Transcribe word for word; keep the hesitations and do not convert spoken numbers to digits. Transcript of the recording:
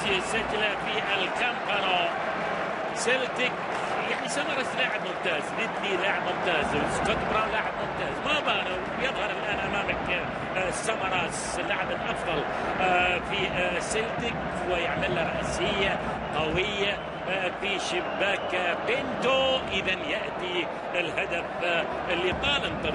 يسجله في الكامبانو. سيلتيك يعني سمرس لاعب ممتاز، ليدلي لاعب ممتاز، سكوت براون لاعب ممتاز، ما بانوا. يظهر الان امامك سمرس اللاعب الافضل في سيلتيك، ويعمل له راسيه قويه في شباك بينتو. اذا ياتي الهدف اللي طال انتظاره.